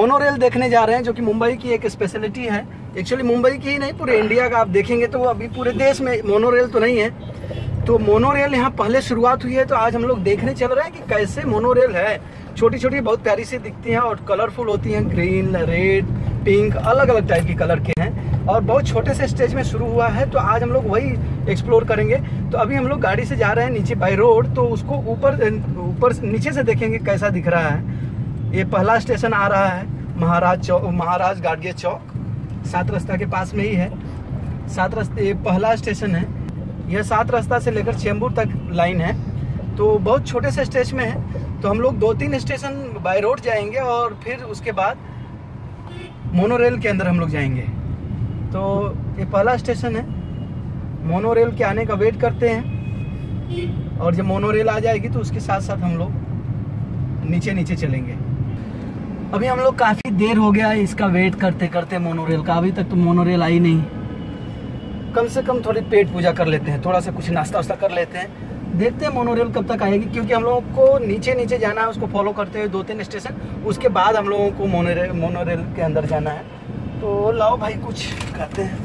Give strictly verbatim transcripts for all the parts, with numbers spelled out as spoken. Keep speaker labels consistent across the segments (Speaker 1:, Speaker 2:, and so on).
Speaker 1: Monorail देखने जा रहे हैं, जो कि मुंबई की एक स्पेशलिटी है। एक्चुअली मुंबई की ही नहीं, पूरे इंडिया का आप देखेंगे तो अभी पूरे देश में मोनोरेल तो नहीं है। तो मोनोरेल यहाँ पहले शुरुआत हुई है, तो आज हम लोग देखने चल रहे हैं कि कैसे मोनोरेल है। छोटी छोटी बहुत प्यारी सी दिखती हैं और कलरफुल होती हैं, ग्रीन, रेड, पिंक, अलग अलग टाइप की कलर के हैं और बहुत छोटे से स्टेज में शुरू हुआ है। तो आज हम लोग वही एक्सप्लोर करेंगे। तो अभी हम लोग गाड़ी से जा रहे हैं नीचे बाई रोड, तो उसको ऊपर ऊपर नीचे से देखेंगे कैसा दिख रहा है। ये पहला स्टेशन आ रहा है महाराज चौक, महाराज गाडगे चौक, सात रास्ता के पास में ही है। सात रास्ते ये पहला स्टेशन है। यह सात रास्ता से लेकर चेंबूर तक लाइन है, तो बहुत छोटे से स्टेशन में है। तो हम लोग दो तीन स्टेशन बाय रोड जाएंगे और फिर उसके बाद मोनोरेल के अंदर हम लोग जाएंगे। तो ये पहला स्टेशन है। मोनोरेल के आने का वेट करते हैं और जब मोनोरेल आ जाएगी तो उसके साथ साथ हम लोग नीचे नीचे चलेंगे। अभी हम लोग काफ़ी देर हो गया है इसका वेट करते करते मोनोरेल का, अभी तक तो मोनोरेल आई नहीं। कम से कम थोड़ी पेट पूजा कर लेते हैं, थोड़ा सा कुछ नाश्ता वास्ता कर लेते हैं, देखते हैं मोनोरेल कब तक आएगी। क्योंकि हम लोगों को नीचे नीचे जाना है, उसको फॉलो करते हुए दो तीन स्टेशन, उसके बाद हम लोगों को मोनोरेल मोनोरेल के अंदर जाना है। तो लाओ भाई कुछ खाते हैं।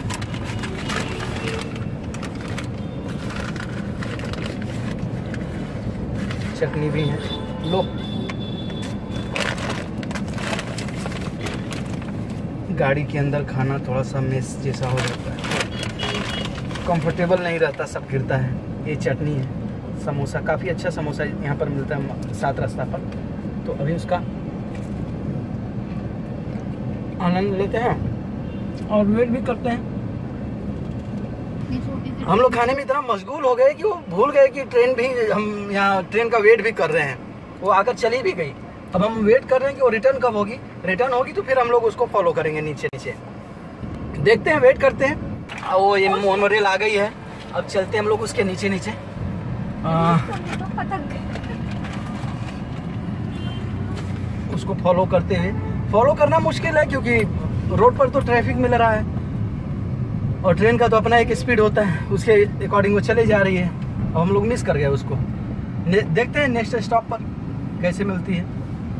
Speaker 1: चटनी भी है, लो। गाड़ी के अंदर खाना थोड़ा सा मेस जैसा हो जाता है, कंफर्टेबल नहीं रहता, सब गिरता है। ये चटनी है, समोसा, काफ़ी अच्छा समोसा यहाँ पर मिलता है सात रास्ता पर। तो अभी उसका आनंद लेते हैं और वेट भी करते हैं। हम लोग खाने में इतना मशगूल हो गए कि वो भूल गए कि ट्रेन भी, हम यहाँ ट्रेन का वेट भी कर रहे हैं। वो आकर चली भी गई। अब हम वेट कर रहे हैं कि वो रिटर्न कब होगी। रिटर्न होगी तो फिर हम लोग उसको फॉलो करेंगे नीचे नीचे। देखते हैं, वेट करते हैं। वो ये मोनोरेल आ गई है, अब चलते हैं हम लोग उसके नीचे नीचे। आ, उसको फॉलो करते हुए, फॉलो करना मुश्किल है क्योंकि रोड पर तो ट्रैफिक मिल रहा है और ट्रेन का तो अपना एक स्पीड होता है, उसके अकॉर्डिंग वो चले जा रही है। अब हम लोग मिस कर गए उसको। देखते हैं नेक्स्ट स्टॉप पर कैसे मिलती है।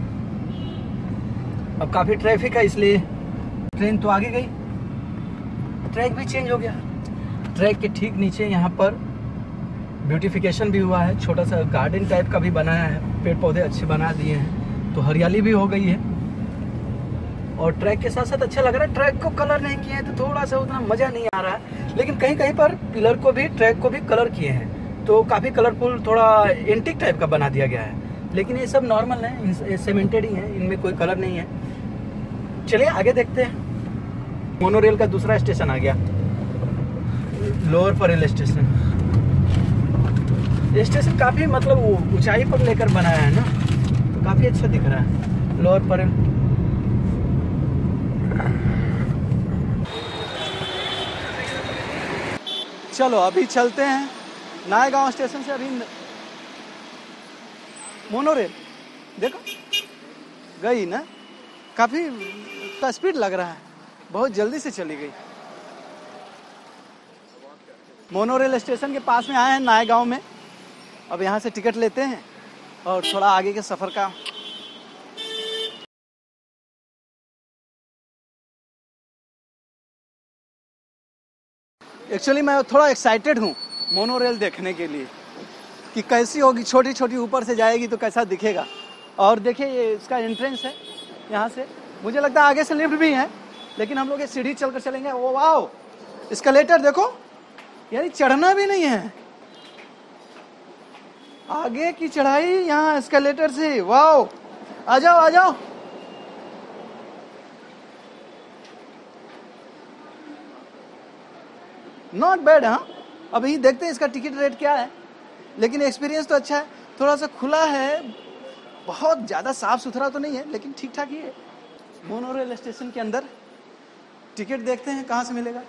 Speaker 1: अब काफ़ी ट्रैफिक है इसलिए ट्रेन तो आगे गई। ट्रैक भी चेंज हो गया। ट्रैक के ठीक नीचे यहाँ पर ब्यूटिफिकेशन भी हुआ है, छोटा सा गार्डन टाइप का भी बनाया है, पेड़ पौधे अच्छे बना दिए हैं, तो हरियाली भी हो गई है। और ट्रैक के साथ साथ अच्छा लग रहा है। ट्रैक को कलर नहीं किए हैं तो थोड़ा सा उतना मज़ा नहीं आ रहा है, लेकिन कहीं कहीं पर पिलर को भी, ट्रैक को भी कलर किए हैं, तो काफ़ी कलरफुल, थोड़ा एंटिक टाइप का बना दिया गया है। लेकिन ये सब नॉर्मल है, सीमेंटेड ही है, इनमें कोई कलर नहीं है। चलिए आगे देखते हैं। मोनोरेल का दूसरा स्टेशन आ गया, लोअर परेल स्टेशन। ये स्टेशन काफ़ी मतलब ऊंचाई पर लेकर बनाया है ना, तो काफ़ी अच्छा दिख रहा है। लोअर परेल। चलो अभी चलते हैं नायगांव स्टेशन से। अभी मोनोरेल देखो गई ना, काफ़ी का स्पीड लग रहा है, बहुत जल्दी से चली गई। मोनोरेल स्टेशन के पास में आए हैं नायगांव में। अब यहाँ से टिकट लेते हैं और थोड़ा आगे के सफ़र का एक्चुअली मैं थोड़ा एक्साइटेड हूँ मोनोरेल देखने के लिए कि कैसी होगी। छोटी छोटी ऊपर से जाएगी तो कैसा दिखेगा। और देखिए ये इसका एंट्रेंस है, यहाँ से मुझे लगता है आगे से लिफ्ट भी है, लेकिन हम लोग ये सीढ़ी चलकर चलेंगे। वो वाओ, एस्केलेटर देखो, यानी चढ़ना भी नहीं है, आगे की चढ़ाई यहाँ एस्केलेटर से। वाओ, आ जाओ आ जाओ। Not bad. हाँ, अभी देखते हैं इसका टिकट रेट क्या है, लेकिन एक्सपीरियंस तो अच्छा है। थोड़ा सा खुला है, बहुत ज़्यादा साफ सुथरा तो नहीं है, लेकिन ठीक ठाक ही है। मोनोरेल स्टेशन के अंदर टिकट देखते हैं कहाँ से मिलेगा।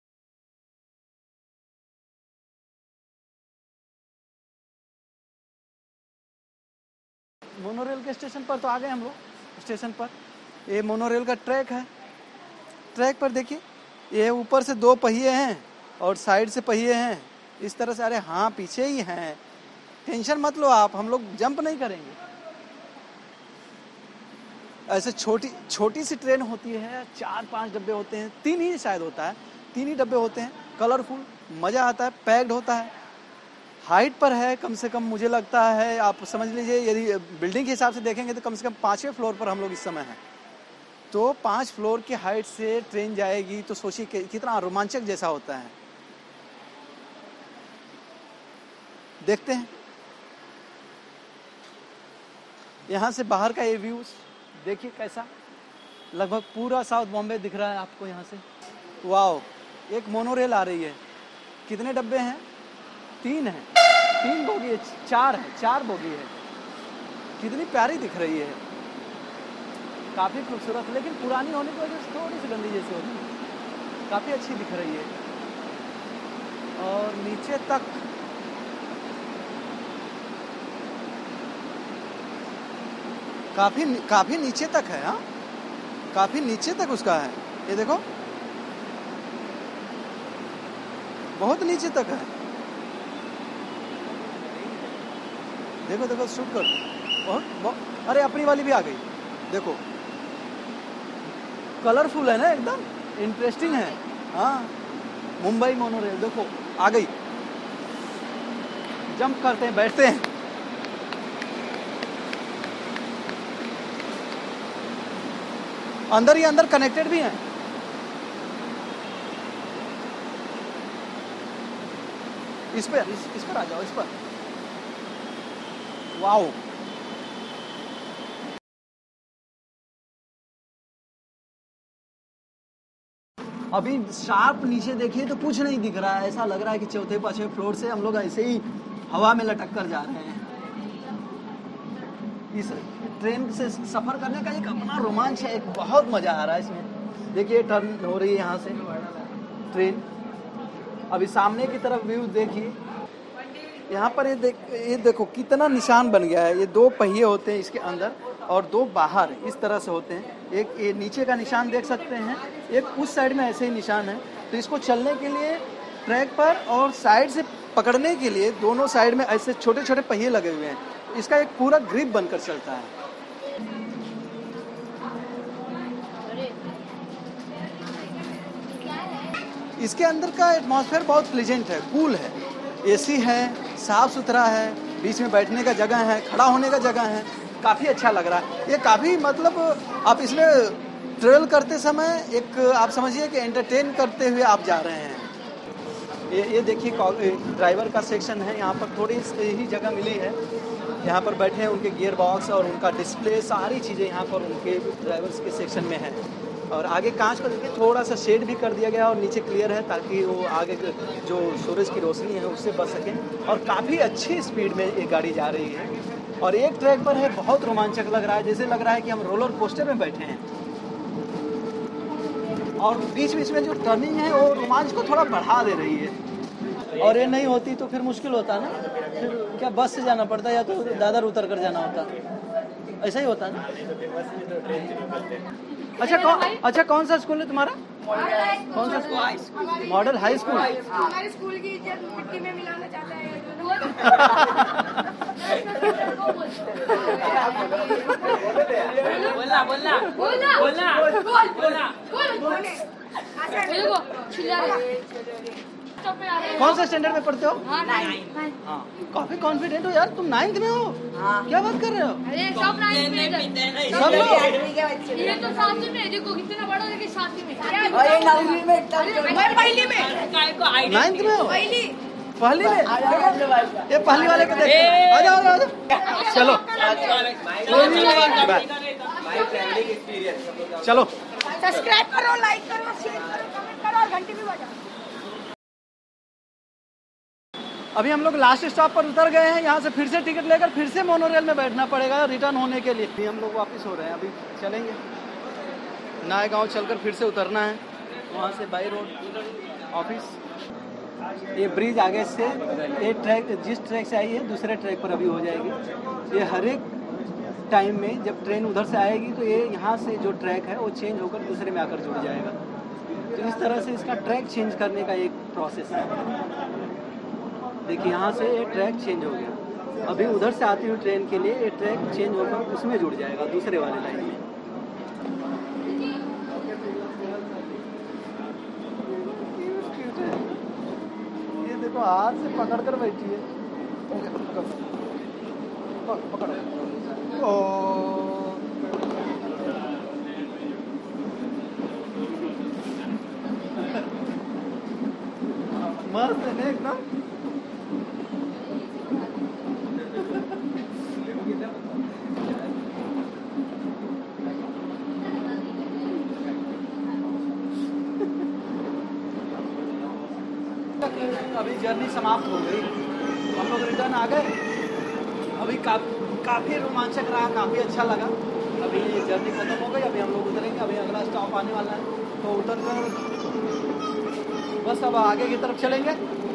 Speaker 1: मोनोरेल के स्टेशन पर तो आ गए हम लोग। स्टेशन पर ये मोनोरेल का ट्रैक है। ट्रैक पर देखिए ये ऊपर से दो पहिए हैं और साइड से पहिए हैं, इस तरह से। अरे हाँ, पीछे ही हैं, टेंशन मत लो आप, हम लोग जंप नहीं करेंगे। ऐसे छोटी छोटी सी ट्रेन होती है, चार पांच डब्बे होते हैं, तीन ही शायद होता है, तीन ही डब्बे होते हैं, कलरफुल, मज़ा आता है, पैक्ड होता है, हाइट पर है कम से कम मुझे लगता है, आप समझ लीजिए यदि बिल्डिंग के हिसाब से देखेंगे तो कम से कम पाँचवें फ्लोर पर हम लोग इस समय हैं। तो पाँच फ्लोर की हाइट से ट्रेन जाएगी तो सोचिए कि कितना रोमांचक जैसा होता है। देखते हैं यहाँ से बाहर का ये व्यू देखिए कैसा, लगभग पूरा साउथ बॉम्बे दिख रहा है आपको यहाँ से। वाओ, एक मोनोरेल आ रही है। कितने डब्बे हैं? तीन हैं, तीन बोगी है, चार है, चार बोगी है। कितनी प्यारी दिख रही है, काफ़ी खूबसूरत, लेकिन पुरानी होने की वजह से थोड़ी सी गंदी जैसी होती है, काफ़ी अच्छी दिख रही है। और नीचे तक काफ़ी काफ़ी नीचे तक है। हाँ, काफ़ी नीचे तक उसका है, ये देखो बहुत नीचे तक है। देखो देखो शूट कर, बहुत, बहुत अरे अपनी वाली भी आ गई, देखो कलरफुल है ना, एकदम इंटरेस्टिंग है। हाँ, मुंबई मोनोरेल देखो आ गई, जंप करते हैं, बैठते हैं। अंदर ही अंदर कनेक्टेड भी हैं। इस पर इस, इस पर आ जाओ, इस पर। वाओ, अभी शार्प नीचे देखिए तो कुछ नहीं दिख रहा है, ऐसा लग रहा है कि चौथे पांचवें फ्लोर से हम लोग ऐसे ही हवा में लटक कर जा रहे हैं। इस ट्रेन से सफर करने का एक अपना रोमांच है, एक बहुत मजा आ रहा है इसमें। देखिए टर्न हो रही है यहाँ से ट्रेन, अभी सामने की तरफ व्यू देखिए। यहाँ पर ये देख ये देखो कितना निशान बन गया है। ये दो पहिए होते हैं इसके अंदर और दो बाहर इस तरह से होते हैं। एक ये नीचे का निशान देख सकते हैं, एक उस साइड में ऐसे ही निशान है। तो इसको चलने के लिए ट्रैक पर और साइड से पकड़ने के लिए दोनों साइड में ऐसे छोटे छोटे पहिए लगे हुए हैं। इसका एक पूरा ग्रिप बनकर चलता है। इसके अंदर का एटमॉस्फेयर बहुत प्लेजेंट है, कूल है, एसी है, साफ सुथरा है, बीच में बैठने का जगह है, खड़ा होने का जगह है, काफ़ी अच्छा लग रहा है। ये काफ़ी मतलब आप इसमें ट्रेवल करते समय एक आप समझिए कि एंटरटेन करते हुए आप जा रहे हैं। ये ये देखिए ड्राइवर का सेक्शन है, यहाँ पर थोड़ी ही जगह मिली है, यहाँ पर बैठे हैं, उनके गियर बॉक्स और उनका डिस्प्ले सारी चीज़ें यहाँ पर उनके ड्राइवर्स के सेक्शन में है। और आगे कांच को देखिए थोड़ा सा शेड भी कर दिया गया और नीचे क्लियर है ताकि वो आगे जो सूरज की रोशनी है उससे बच सके। और काफ़ी अच्छी स्पीड में ये गाड़ी जा रही है और एक ट्रैक पर है, बहुत रोमांचक लग रहा है, जैसे लग रहा है कि हम रोलर कोस्टर में बैठे हैं। और बीच बीच में जो टर्निंग है वो रोमांच को थोड़ा बढ़ा दे रही है। और ये नहीं होती तो फिर मुश्किल होता ना, फिर क्या बस से जाना पड़ता या तो दादर उतर कर जाना होता, ऐसा ही होता ना। अच्छा कौन अच्छा कौन सा स्कूल है तुम्हारा? कौन सा स्कूल? Model high school.
Speaker 2: हमारे स्कूल की इज्जत मिट्टी में मिलाना चाहता है। बोलना बोलना बोलना बोलना बोलना
Speaker 1: कौन सा स्टैंडर्ड में पढ़ते हो?
Speaker 2: हाँ,
Speaker 1: हाँ, काफी कॉन्फिडेंट हो यार, तुम नाइन्थ में हो। हाँ। क्या बात कर रहे हो?
Speaker 2: अरे सब नाइन्थ में,
Speaker 1: सब लोग।
Speaker 2: ये तो सातवीं में, देखो कितना बड़ा, लेकिन सातवीं में,
Speaker 3: और ये नौवीं में,
Speaker 2: मैं पहली में,
Speaker 1: नाइन्थ में हो?
Speaker 2: पहली
Speaker 1: पहली में? ये पहली वाले को देखो, आ जाओ आ जाओ, चलो चलो
Speaker 2: सब्सक्राइब करो, लाइक करो, शेयर करो, कमेंट करो और घंटी भी बजाओ।
Speaker 1: अभी हम लोग लास्ट स्टॉप पर उतर गए हैं, यहाँ से फिर से टिकट लेकर फिर से मोनोरेल में बैठना पड़ेगा रिटर्न होने के लिए। अभी हम लोग वापस हो रहे हैं, अभी चलेंगे नए गांव चलकर फिर से उतरना है, वहाँ से बाई रोड ऑफिस। ये ब्रिज आगे से ये ट्रैक जिस ट्रैक से आई है दूसरे ट्रैक पर अभी हो जाएगी। ये हर एक टाइम में जब ट्रेन उधर से आएगी तो ये यहाँ से जो ट्रैक है वो चेंज होकर दूसरे में आकर जुड़ जाएगा। तो इस तरह से इसका ट्रैक चेंज करने का एक प्रोसेस है। देखिए यहाँ से ये ट्रैक चेंज हो गया, अभी उधर से आती हुई ट्रेन के लिए ये ट्रैक चेंज होकर उसमें जुड़ जाएगा दूसरे वाले लाइन में। दोनों हाथ से पकड़ कर बैठी है। पकड़ पकड़ो। ओ मस्त है ना एकदम। अभी जर्नी समाप्त हो गई, हम लोग रिटर्न आ गए। अभी का, काफ़ी रोमांचक रहा, काफ़ी अच्छा लगा। अभी जर्नी खत्म हो गई, अभी हम लोग उतरेंगे। अभी अगला स्टॉप आने वाला है, तो उतर कर बस अब आगे की तरफ चलेंगे।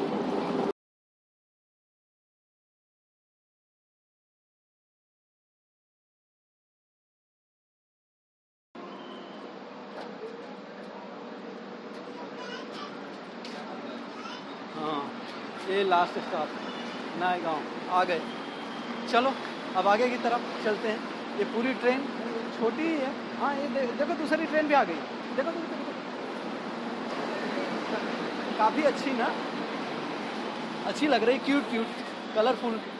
Speaker 1: हाँ, ये लास्ट स्टॉप नए गाँव आ गए। चलो अब आगे की तरफ चलते हैं। ये पूरी ट्रेन छोटी ही है। हाँ, ये दे, देखो दूसरी ट्रेन भी आ गई। देखो, देखो, देखो। काफ़ी अच्छी ना, अच्छी लग रही, क्यूट क्यूट कलरफुल।